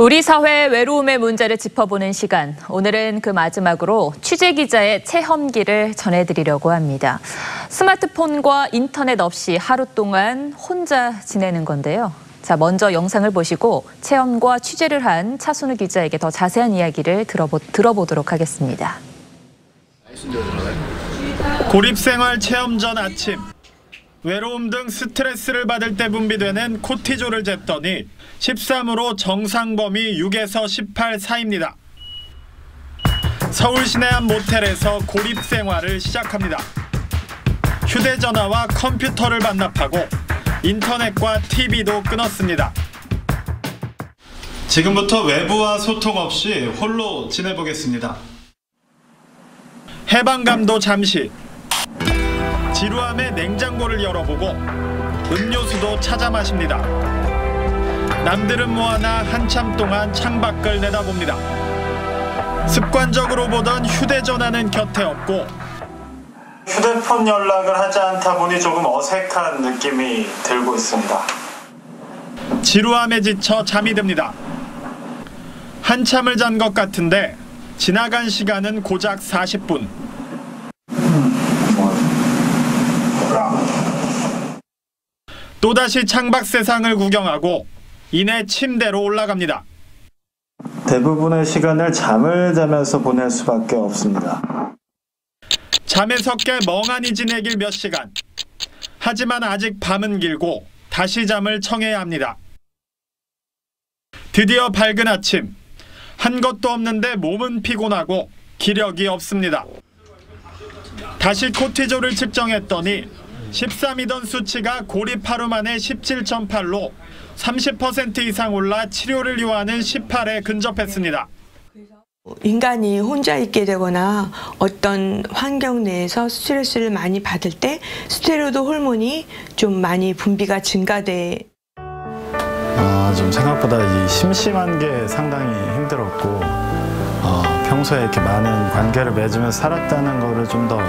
우리 사회의 외로움의 문제를 짚어보는 시간. 오늘은 그 마지막으로 취재 기자의 체험기를 전해드리려고 합니다. 스마트폰과 인터넷 없이 하루 동안 혼자 지내는 건데요. 자, 먼저 영상을 보시고 체험과 취재를 한 차순우 기자에게 더 자세한 이야기를 들어보도록 하겠습니다. 고립생활 체험 전 아침. 외로움 등 스트레스를 받을 때 분비되는 코티졸을 쟀더니 13으로 정상 범위 6에서 18 사이입니다. 서울 시내 한 모텔에서 고립생활을 시작합니다. 휴대전화와 컴퓨터를 반납하고 인터넷과 TV도 끊었습니다. 지금부터 외부와 소통 없이 홀로 지내보겠습니다. 해방감도 잠시. 지루함에 냉장고를 열어보고 음료수도 찾아 마십니다. 남들은 뭐하나 한참 동안 창밖을 내다봅니다. 습관적으로 보던 휴대전화는 곁에 없고 휴대폰 연락을 하지 않다 보니 조금 어색한 느낌이 들고 있습니다. 지루함에 지쳐 잠이 듭니다. 한참을 잔 것 같은데 지나간 시간은 고작 40분. 또다시 창밖 세상을 구경하고 이내 침대로 올라갑니다. 대부분의 시간을 잠을 자면서 보낼 수밖에 없습니다. 잠에서 깨 멍하니 지내길 몇 시간. 하지만 아직 밤은 길고 다시 잠을 청해야 합니다. 드디어 밝은 아침. 한 것도 없는데 몸은 피곤하고 기력이 없습니다. 다시 코티졸을 측정했더니 13이던 수치가 고립 하루 만에 17.8로 30% 이상 올라 치료를 요하는 18에 근접했습니다. 인간이 혼자 있게 되거나 어떤 환경 내에서 스트레스를 많이 받을 때 스테로이드 호르몬이 좀 많이 분비가 증가돼. 좀 생각보다 이 심심한 게 상당히 힘들었고 평소에 이렇게 많은 관계를 맺으면서 살았다는 거를 좀 더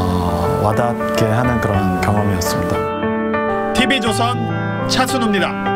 와닿게 하는 그런 경험이었습니다. TV조선 차순우입니다.